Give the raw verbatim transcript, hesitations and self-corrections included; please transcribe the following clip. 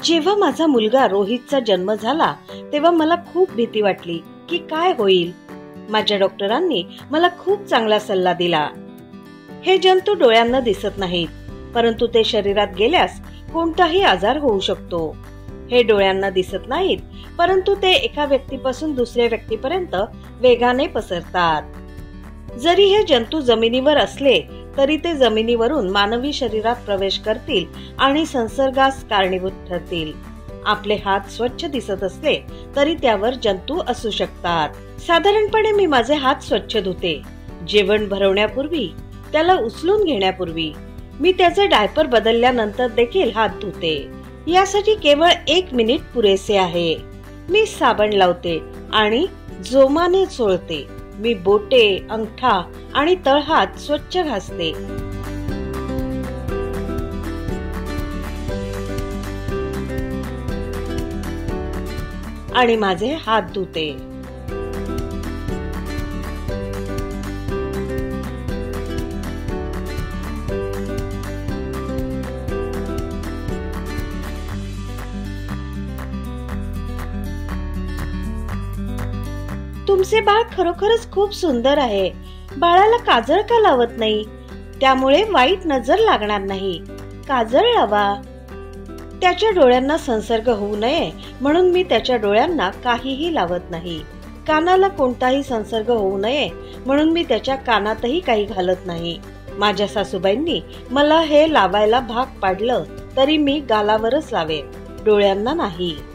जेव्हा माझा मुलगा रोहितचा जन्म झाला तेव्हा मला खूप भीती वाटली की काय होईल. माझ्या डॉक्टरांनी मला खूप चांगला सल्ला दिला. हे जंतू डोळ्यांना दिसत नाहीत, परंतु ते शरीरात गेल्यास कोणताही आजार होऊ शकतो. हे डोळ्यांना दिसत नाहीत, परंतु ते एका व्यक्तीपासून दुसऱ्या व्यक्तीपर्यंत वेगाने पसरतात. जरी हे जंतू जमिनीवर असले तरी ते जमिनीवरून मानवी शरीरात प्रवेश करतील आणि संसर्गास कारणीभूत ठरतील. आपले हात स्वच्छ दिसत असले तरी त्यावर जंतू असू शकतात. साधारणपणे मी माझे हात स्वच्छ धुते. जेवण भरवण्यापूर्वी, त्याला उचलून घेण्यापूर्वी, मी त्याचे डायपर बदलल्यानंतर देखील हात धुते. यासाठी केवळ एक मिनिट पुरेसे आहे. मी साबण लावते आणि जोमाने चोळते. मी बोटे, अंगठा आणि तळहात स्वच्छ घासते. आणि माझे हात धुते. तुमचे बाळ खरोखरच खूप सुंदर आहे. बाळाला काजळ का लावत नाही? त्यामुळे वाईट नजर लागणार नाही. काजळ लावा. त्याच्या डोळ्यांना संसर्ग होऊ नये म्हणून मी त्याच्या डोळ्यांना काहीही लावत नाही. कानाला कोणताही संसर्ग होऊ नये म्हणून मी त्याच्या कानातही काही घालत नाही. माझ्या सासूबाईंनी मला हे लावायला भाग पाडलं तरी मी गालावरच लावेन, डोळ्यांना नाही.